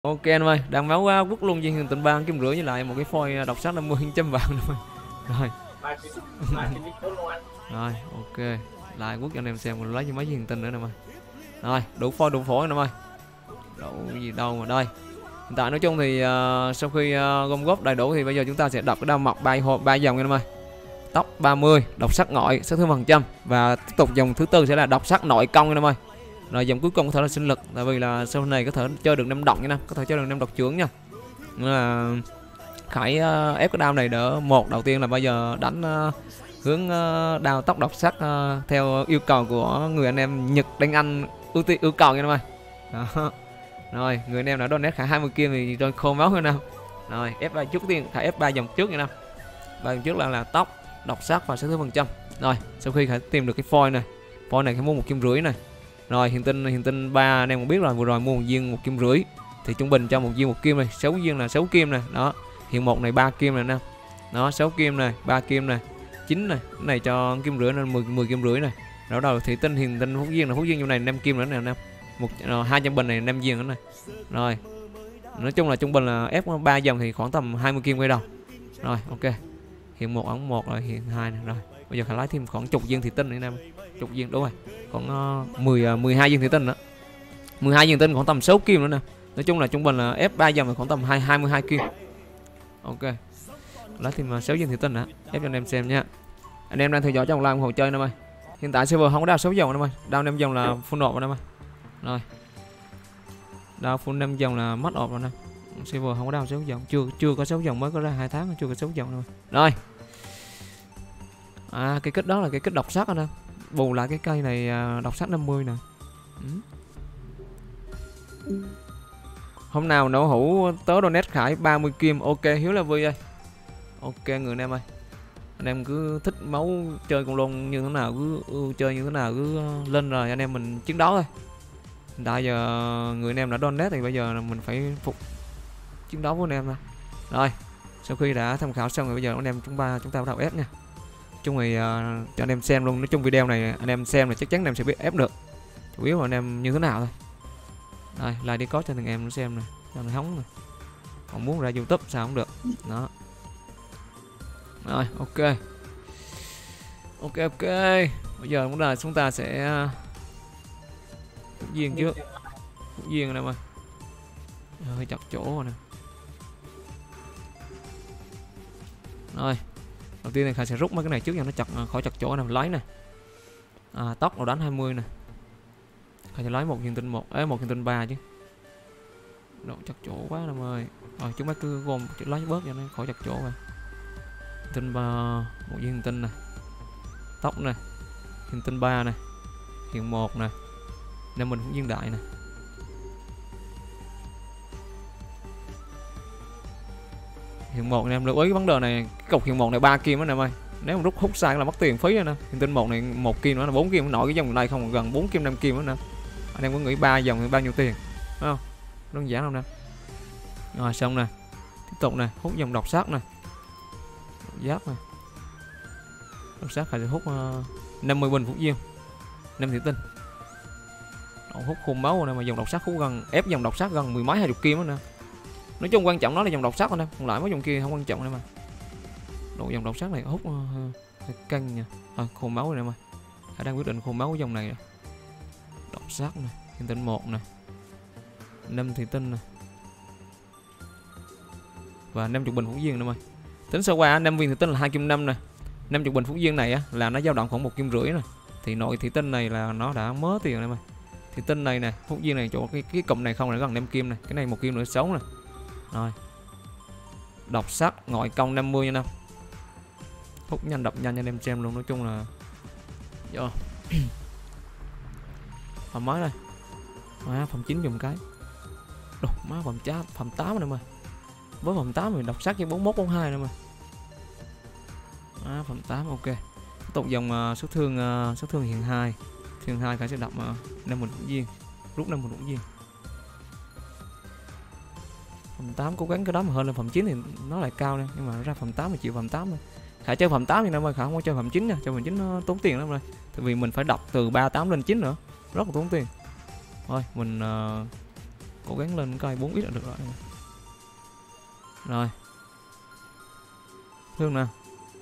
Ok anh ơi, đang máu quá quất luôn viên tình bang kiếm rưỡi với lại một cái phôi độc sắc 50 chấm vàng rồi. Rồi. Rồi, ok. Lại quất cho anh em xem mình lấy cho mấy viên tinh nữa nè mày. Rồi, đủ phôi đủ phổi nè mày. Đủ gì đâu mà đây. Hiện tại nói chung thì sau khi gom góp đầy đủ thì bây giờ chúng ta sẽ đập cái đao mọc ba dòng nha em ơi. Tốc 30, độc sắc ngọi, sát thương phần trăm và tiếp tục dòng thứ tư sẽ là độc sắc nội công nha em ơi. Rồi dòng cuối cùng có thể là sinh lực, tại vì là sau này có thể chơi được 5 độc nha, có thể chơi được 5 độc trưởng nha. Nên là Khải ép cái đao này đỡ một. Đầu tiên là bây giờ đánh hướng đao tốc độc sắc theo yêu cầu của người anh em Nhật Đánh Anh yêu cầu nha em ơi. Đó. Rồi người anh em đã donate Khải 20 kim thì rồi khô máu hơn nào. Rồi ép ba trước tiên Khải ép 3 dòng trước nha năm. 3 dòng trước là tốc độc sắc và sát thương phần trăm. Rồi sau khi Khải tìm được cái phôi này Khải mua 1,5 kim này. Rồi hiện tinh 3 anh em cũng biết là vừa rồi mua một viên 1,5 kim thì trung bình cho một viên 1 kim này, 6 viên là 6 kim này. Đó, hiện một này 3 kim này nè. Đó, 6 kim này, 3 kim này, 9 này. Cái này cho 1,5 kim nên 10 kim rưỡi này. Đó đầu hiện tinh phúc viên trong này 5 kim nữa nè anh em. 200 bình này 5 viên nữa này. Rồi. Nói chung là trung bình là ép 3 dòng thì khoảng tầm 20 kim quay đầu. Rồi, ok. Hiện một ấn 1 rồi hiện 2 này rồi. Bây giờ phải lấy thêm khoảng chục viên thị tinh nữa anh em. Chục viên đúng rồi. Còn 12 viên thị tinh nữa. 12 viên tinh khoảng tầm 6 kim nữa nè. Nói chung là trung bình là ép 3 dòng là khoảng tầm 22 kim. Ok. Lấy thêm 6 viên thị tinh nữa, ép cho anh em xem nha. Anh em đang theo dõi trong live ủng hộ chơi anh em ơi. Hiện tại server không có đao 6 dòng anh em ơi. Đao 5 dòng là full nộp anh em ơi. Rồi. Đao full 5 dòng là mất ộp rồi nè. Server không có đao 6 dòng, chưa có 6 dòng, mới có ra 2 tháng chưa có 6 dòng rồi. Rồi. Cái kích đó là cái kích độc sắc anh em. Bù lại cái cây này độc sắc 50 nè. Hôm nào nổ hũ tớ donate Khải 30 kim. Ok Hiếu là vui ơi. Ok người anh em ơi. Anh em cứ thích máu chơi con lôn như thế nào cứ chơi như thế nào cứ lên rồi anh em mình chiến đấu thôi. Hiện tại giờ người anh em đã donate thì bây giờ mình phải phục chiến đấu với anh em thôi. Rồi sau khi đã tham khảo xong rồi bây giờ anh em chúng ta bắt đầu ép nha. Chung thì cho anh em xem luôn. Nói chung video này anh em xem là chắc chắn anh em sẽ biết ép được. Chủ yếu là anh em như thế nào thôi. Rồi like đi có cho thằng em nó xem nè, cho nó hóng nè. Còn muốn ra YouTube sao không được. Đó. Rồi ok. Ok. Bây giờ cũng là chúng ta sẽ phút viên trước. Phút viên anh em ơi. Hơi chặt chỗ rồi nè. Rồi. Đầu tiên thì Khải sẽ rút mấy cái này trước cho nó chặt khỏi chặt chỗ này mình lấy nè. Tóc nó đánh 20 nè. Khải sẽ lấy 1 viên tinh 1, 1 viên tinh 3 chứ. Độ chặt chỗ quá em ơi. Rồi chúng ta cứ gom lấy bớt cho nó khỏi chặt chỗ rồi. Tinh 3, 1 viên tinh này. Tóc này. Viên tinh 3 này. Hiện 1 này. Nên mình cũng viên đại này. Hiện 1 anh em lưu ý cái vấn đề này, cái cục hiện 1 này 3 kim đó anh em ơi. Nếu mà rút hút sai là mất tiền phí rồi nè. Hiện tinh 1 này 1 kim nữa là 4 kim, nổi cái dòng này không gần 4 kim 5 kim nữa nè. Anh em có nghĩ 3 dòng thì bao nhiêu tiền? Phải không? Đơn giản không nè. Rồi xong nè. Tiếp tục nè, hút dòng độc sắc nè. Giáp nè. Độc sắc phải hút 50 bình phút viên. 5 thị tinh. Hút khôn máu này mà dòng độc sắc hút gần ép dòng độc sắc gần 10 mấy 20 kim đó nè. Nói chung quan trọng đó là dòng độc sắc thôi nè, còn lại mấy dòng kia không quan trọng nữa mà. Độ dòng độc sắc này hút căng nha. Khôn máu này mà. Khải đang quyết định khôn máu của dòng này nè. Độc sắc này, hiện tinh 1 nè. 5 thị tinh nè. Và 50 bình phút viên nữa mà. Tính sơ qua 5 viên thị tinh là 2 kim 5 nè. 50 bình phút viên này á là nó dao động khoảng 1 kim rưỡi nè. Thì nội thị tinh này là nó đã mớ tiền rồi mà. Thị tinh này nè, phút viên này chỗ cái cụm này không là gần 5 kim này, cái này 1 kim nữa 6 nè. Rồi. Độc sắc ngoại công 50 nha năm. Hút nhanh đập nhanh cho anh em xem luôn, nói chung là vô. Phẩm mới đây. Phẩm 9 dùng cái. Đồ má phẩm 8 này mà. Với phẩm 8 thì độc sắc với 41 42 nữa mà. Phẩm 8 ok. Tiếp tục dòng số thương hiện 2. Hiện 2 cái sẽ đập 50 viên. Rút 50 viên. Phẩm 8 cố gắng cái đó mà hơn lên phẩm 9 thì nó lại cao nè, nhưng mà ra phẩm 8 thì chịu phẩm 8 thôi. Khải chơi phẩm 8 thì năm ơi, Khải không có chơi phẩm 9 nha, chơi phẩm 9 nó tốn tiền lắm rồi. Tại vì mình phải đọc từ 38 lên 9 nữa, rất là tốn tiền. Thôi, mình Cố gắng lên coi 4 ít là được rồi. Rồi. Thương nè.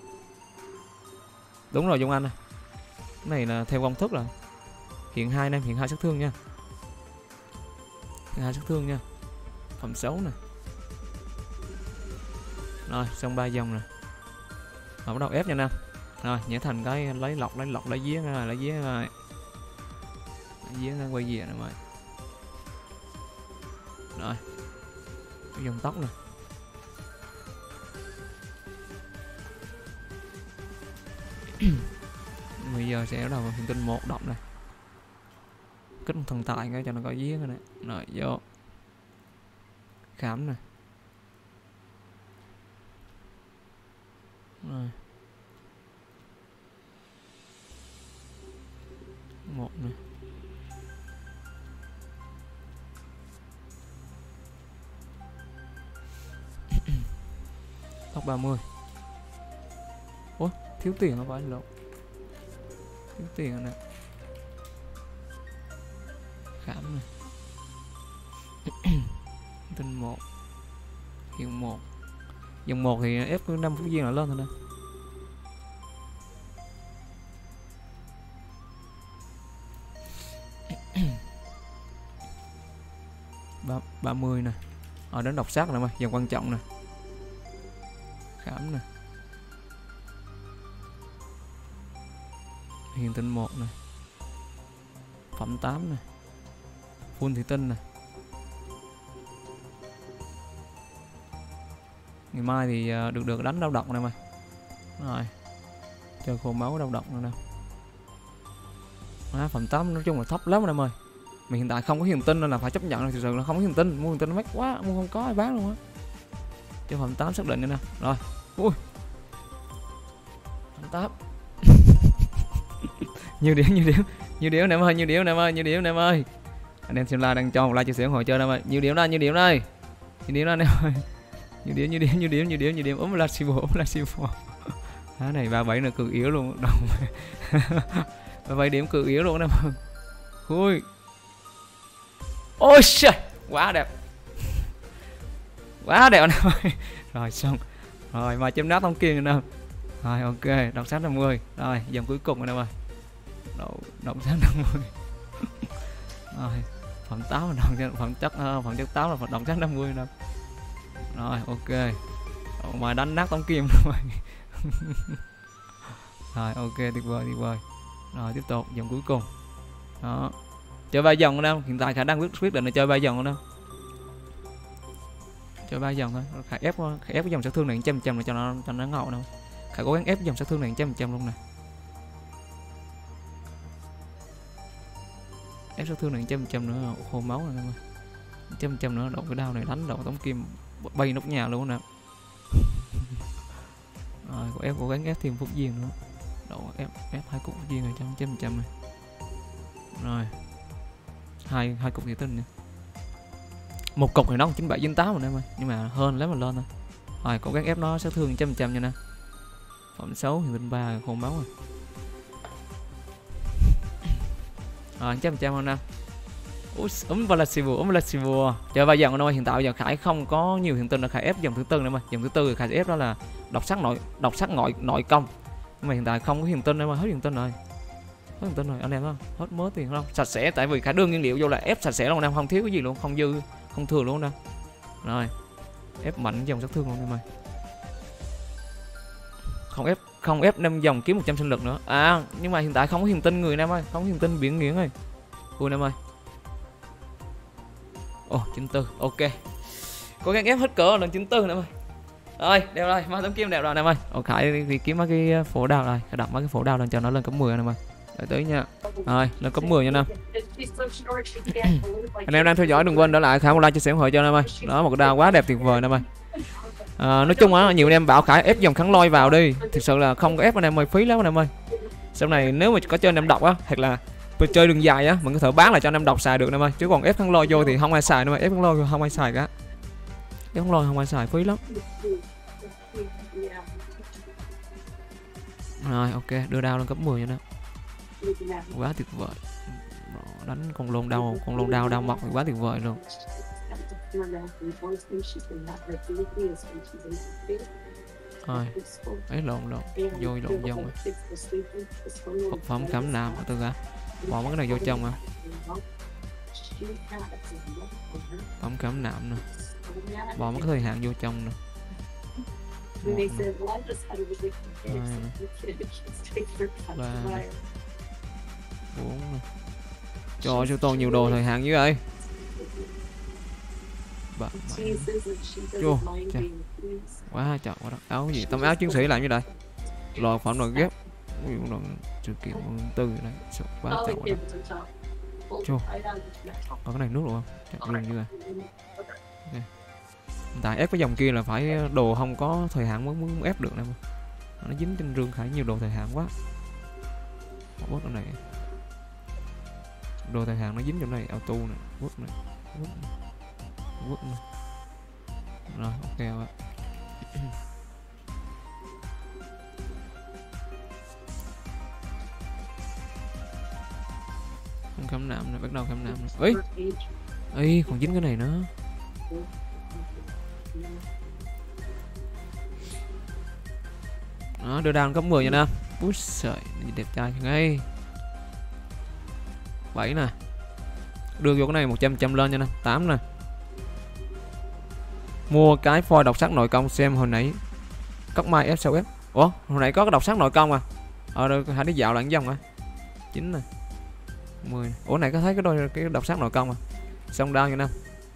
Đúng rồi Dung Anh ơi. Cái này là theo công thức rồi. Hiện 2 em, hiện 2 sát thương nha. Hiện 2 sát thương nha. Phẩm 6 nè. Rồi, xong 3 dòng rồi. Rồi bắt đầu ép nha Nam. Rồi, nhảy thành cái lấy lọc, lấy vía rồi, lấy vía rồi. Lấy vía ra quay về nè mày. Rồi. Cái dòng tóc nè. Bây giờ sẽ bắt đầu hiện tinh 1 động này. Kích một thần tài cái cho nó có vía cái này. Rồi vô. Khám nè. Rồi. 1 nè. Tóc 30. Ủa, thiếu tiền không phải lộn. Thiếu tiền rồi nè. Khám nè. Tinh 1. Hiện 1. Dòng 1 thì ép cứ 5 phút viên là lên thôi nè. 30 nè. Ở đến độc sát nè mày, dòng quan trọng nè. Khám nè. Hiện tinh 1 nè. Phẩm 8 nè. Full thủy tinh nè. Ngày mai thì được đánh đau độc nè mày. Rồi. Chơi khô máu đau độc nữa nè. Phẩm 8 nói chung là thấp lắm em ơi. Mình hiện tại không có hiền tinh nên là phải chấp nhận là thực sự là không có hiền tinh, mua hiền tinh nó mắc quá, mua không có ai bán luôn á. Chơi phẩm 8 xác định nữa nè. Rồi. Ui. Phẩm 8. nhiều điểm nè em ơi, nhiều điểm nè em ơi. Anh em xem like đang cho một like chia sẻ ủng hộ chơi em ơi. Nhiều điểm đây. Nhiều điểm đó anh em ơi. Nhiều điểm ốm là sivo. Cái này 37 là cực yếu luôn. 37 điểm cực yếu luôn em ơi. Ui. Ôi trời, quá đẹp anh em ơi. Rồi xong. Rồi mà chém nát thông kiên nè. Rồi ok, đọc sát 50. Rồi dòng cuối cùng anh em ơi. Đọc sát 50. Rồi phẩm 8 là phẩm chất 8 là đọc sát 50 nè. Rồi ok. Mà đánh nát tống kim rồi. Rồi ok, tuyệt vời. Rồi tiếp tục dòng cuối cùng. Đó. Chơi 3 dòng đâu, hiện tại khả năng quyết định là chơi 3 dòng đâu. Chơi 3 dòng thôi, khả ép cái dòng sát thương này 100% để cho nó ngầu đâu. Khả cố gắng ép dòng sát thương này 100% luôn nè. Ép sát thương này 100% nữa, khô máu rồi em ơi. 100% nữa, đậu cái đao này đánh đậu tống kim bay nóc nhà luôn nè. Rồi cố gắng ép thêm phút viên nữa. Đậu ép 2 cục viên này 100% này. Rồi. hai cục thủy tinh nha. Một cục thì nó 97 98 rồi em ơi, nhưng mà hơn lấy mình lên thôi. Rồi cố gắng ép nó sát thương 100% nha nè. Phẩm 6 thì tinh 3 khô máu rồi. Rồi 100% không nè. Là sivo. Chơi 3 dòng thôi, hiện tại bây giờ Khải không có nhiều hiện tinh là Khải ép dòng thứ tư nữa mà. Dòng thứ tư thì Khải sẽ ép đó là độc sắc nội công. Nhưng mà hiện tại không có hiện tinh nữa mà, hết hiện tinh rồi. Hết hiện tinh rồi anh em không? Hết mớ tiền không? Sạch sẽ, tại vì Khải đưa nguyên liệu vô là ép sạch sẽ luôn anh em, không thiếu cái gì luôn, không dư, không thừa luôn nè. Rồi. Ép mạnh dòng sát thương luôn em ơi. Không ép 5 dòng kiếm 100 sinh lực nữa. À, nhưng mà hiện tại không có hiện tinh người em ơi, không có hiện tinh biển nghiện ơi. Ui em ơi. Ồ, 94, ok. Cố gắng ép hết cỡ lên 94 nè em ơi. Rồi, đẹp rồi, mang tấm kim đẹp rồi nè em ơi. Ồ, Khải đi kiếm mấy cái phổ đao rồi, Khải đặt mấy cái phổ đao lên cho nó lên cấp 10 nè em ơi. Đợi tới nha. Rồi, lên cấp 10 nha em. Anh em đang theo dõi đừng quên để lại Khải một like chia sẻ ủng hộ cho em ơi. Đó, một cái đao quá đẹp tuyệt vời nè em ơi. Nói chung á, nhiều anh em bảo Khải ép dòng kháng lôi vào đi. Thực sự là không có ép anh em ơi, phí lắm anh em ơi. Sau này nếu mà có chơi anh em độc á, hoặc là chơi đường dài á, mình có thể bán lại cho anh em độc xài được anh em ơi. Chứ còn ép kháng lôi vô thì không ai xài nữa mà, ép kháng lôi không ai xài cả. Ép kháng lôi không ai xài, phí lắm. Rồi ok, đưa đao lên cấp 10 nha nó. Quá tuyệt vời. Đánh con lôn đao đao mọc quá tuyệt vời luôn. Thôi, ấy lộn vô lộn dòng rồi. Vật phẩm cảm nạp từ cả bỏ mấy cái này vô trong à. Phẩm cảm nạp nè, bỏ mấy cái thời hạn vô trong nè. Ba, bốn nè. Trời ơi, sao toàn nhiều đồ thời hạn như vậy. Vô quá trời quá đó. Áo gì tấm áo chiến sĩ làm như đây, lò phẩm nội ghép sự kiện tư này quá trời quá đó. Chô, có cái này nước luôn không? Chắc luôn như vậy. Okay. Tại ép cái dòng kia là phải đồ không có thời hạn mới muốn ép được nè, nó dính trên rương Khải nhiều đồ thời hạn quá. Bớt cái này, đồ thời hạn nó dính trong này, auto này, bớt này, bớt này. Rồi ok rồi. Không khám nạm này, bắt đầu khám nạm này. Ấy còn dính cái này nữa. Đó, đưa down cấp 10 nha nam. Úi trời, đẹp trai ngay. 7 nè. Đưa vô cái này 100 lên nha nè, 8 nè. Mua cái phôi đọc sắc nội công xem hồi nãy. Cóc mai F6F. Ủa, hồi nãy có cái đọc sắc nội công à? Đâu hãy đi dạo lại cái dòng à. 9 nè. 10. Ủa này có thấy cái đôi cái đọc sắc nội công à? Xong down nha nam.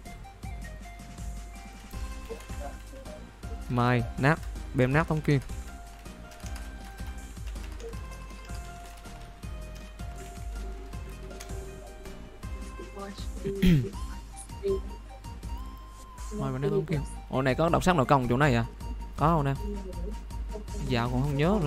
Mai nát, bem nát tống kim. Mai bem nát tống kim. Ủa này có đọc sắc nội công chỗ này à? Có không nè? Dạo còn không nhớ nữa.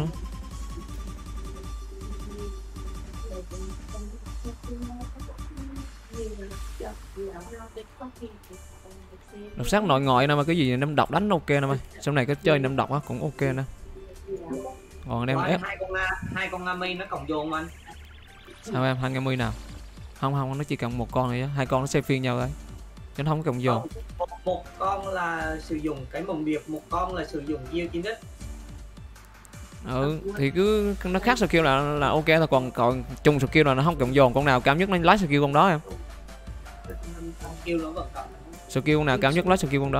Đọc sắc nội ngoại nè mà cái gì năm độc đánh ok nè mày. Sau này cái chơi năm độc á cũng ok nè. Còn anh em ép hai con Ngami nó cộng dồn anh. sao em 2 Ngami nào? Không nó chỉ cần một con này á, hai con nó sẽ phiên nhau đấy. Chứ nó không có cộng dồn. Một con là sử dụng cái mầm điệp, một con là sử dụng diêu chín đất. Thì cứ nó khác skill là ok thôi, còn chung skill là nó không cộng dồn, con nào cao nhất nó lấy skill con đó em. Skill nó vẫn cộng. Skill nào cao nhất lấy skill con đó.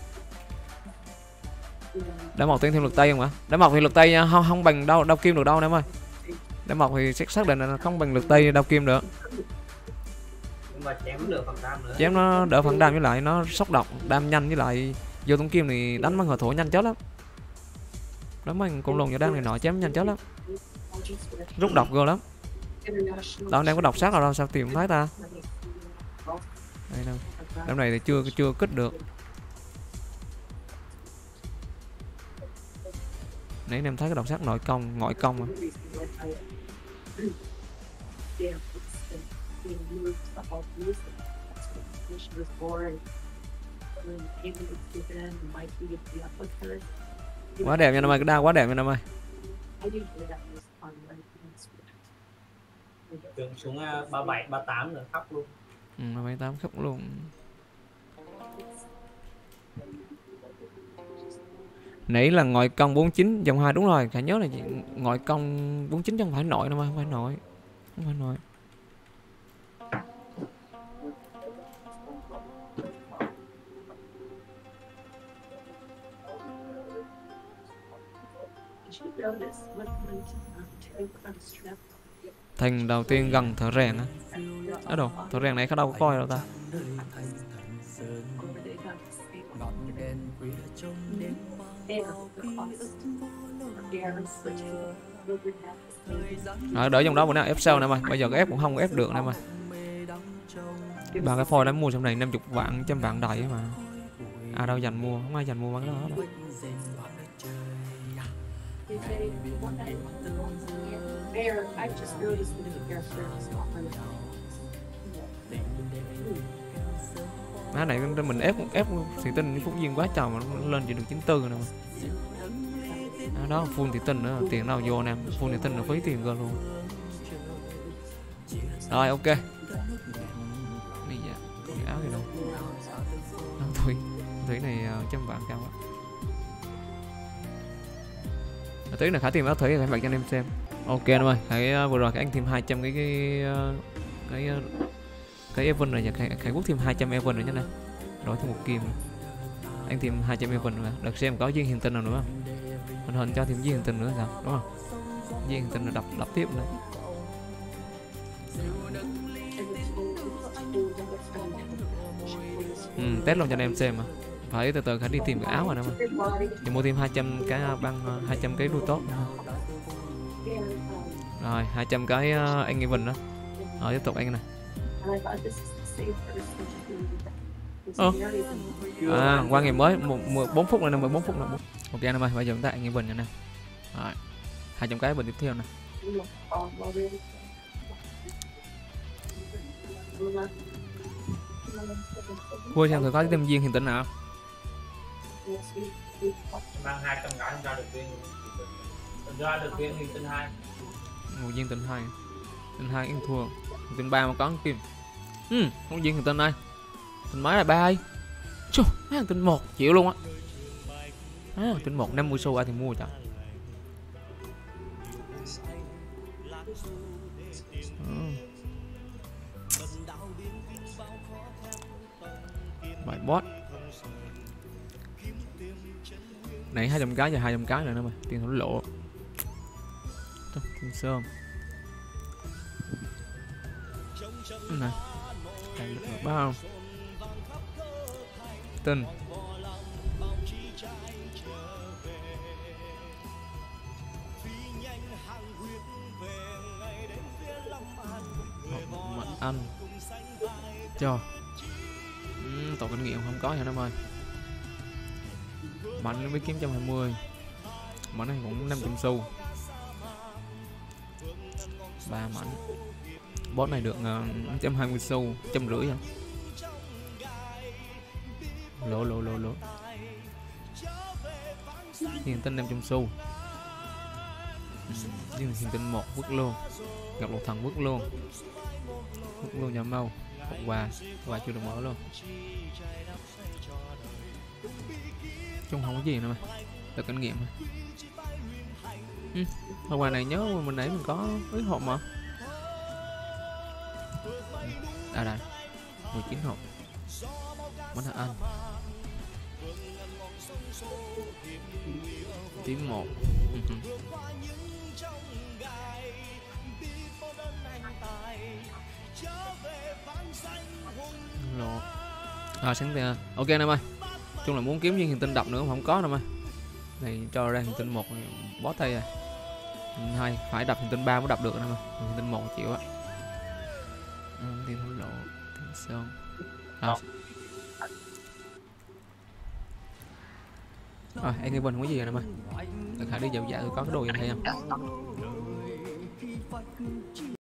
Đá mọc thêm lực tay không ạ? Đá mọc thì lực tay không bằng đao kim được đâu em ơi. Đá mọc thì xác định là không bằng lực tay đao kim được. Nhưng mà chém được phần đam nữa. Chém nó đỡ phần đam với lại nó sốc độc, đam nhanh với lại vô tống kim thì đánh bằng hờ thổ nhanh chết lắm. Đánh bằng con lùn và đam này nọ chém nhanh chết lắm. Rút độc vô lắm. Đâu đang có độc sát nào đâu sao tìm thấy ta? Đây đâu. Đám này thì chưa kích được. Nãy anh em thấy cái độc sắc nội công, ngoại công à. Quá đẹp nha năm ơi, cái đao quá đẹp nha năm ơi. Tưởng xuống 37, 38 nữa khóc luôn. 38 khóc luôn. Nãy là ngoại công 49 dòng 2 đúng rồi, phải nhớ là ngoại công 49 chứ không phải nội đâu mà, không phải nội. Không phải nội. Thành đầu tiên gần thợ rèn á. Ở đâu? Thợ rèn này có đâu có coi đâu ta. Đợi trong đó bữa nào ép sau nè mày. Bây giờ cái ép cũng không ép được nè mày. Ba cái phôi đã mua trong này 50 vạn, 100 vạn đầy mà. À đâu dành mua, không ai dành mua bán cái đó đâu. Má này mình ép thì tinh phúc duyên quá trời mà nó lên chỉ được 94 rồi nè. Đó full thì tinh nữa, tiền nào vô nè, full thì tinh là phí tiền cơ luôn. Rồi ok. Bây giờ áo gì đâu. thủy này trăm vạn cao quá. Tí là Khải tìm áo thủy thì bạn cho anh em xem. Ok anh ơi, Khải vừa rồi Khải anh thêm 200 cái event này, Khải quốc thêm 200 event rồi nhé này. Rồi thêm một kim. Anh thêm 200 event mà. Đợt xem có viên hiện tinh nào nữa không? Hình cho thêm viên hiện tinh nữa sao? Đúng không? Viên hiện tinh là đập tiếp nữa. Test luôn cho anh em xem mà. Phải từ từ Khải đi tìm cái áo rồi nè mà. Thì mua thêm 200 cái băng 200 cái đu tốt. Rồi 200 cái anh Evan đó. Rồi tiếp tục anh này. Qua ngày mới 4 phút nữa nè, 14 phút nữa. Ok anh ơi, bây giờ chúng ta anh Evan nha nè. Rồi 200 cái bên tiếp theo nè. Vui xem thử có thêm viên hiện tinh nào. Mang 200 cái ra được viên, ra được viên hiện tinh 2. Một viên tinh 2. Tinh 2 em thua. Tinh 3 mà có kim. Không viên hiện tinh đây. Tinh máy là 3 ai. Chù, tinh 1 chịu luôn á. Tinh 1 50 xu ai thì mua chả. Bài boss này 200 cái và 200 cái rồi nữa mà tiền thổ lộ. Kim sơn này bao tinh mật anh cho tổ kinh nghiệm không có nha em ơi. Mạnh nó mới kiếm 120, mạnh này cũng 500 xu. 3 mạnh boss này được 120 xu, 150 à. Lỗ hiện tinh 500 xu. Hiện tinh 1 vứt luôn, gặp một thằng vứt luôn nhà mau. Quà chưa được mở luôn. Chung không có gì nữa mà, được kinh nghiệm mà. Quà này nhớ mình nãy mình có mấy hộp mà. Đây 19 hộp. Món thật ăn. Tím 1. Sáng tiền. Ok anh em ơi. Chung là muốn kiếm viên hiện tinh đập nữa không có đâu mà. Này cho ra hiện tinh 1 bó tay rồi. 2 phải đập hiện tinh 3 mới đập được nữa mà. Hiện tinh 1 chịu á. Tiền thổ lộ, tiền sơn. Rồi, anh Evan không có gì rồi em ơi. Khải đi dạo dạo có cái đồ gì hay không?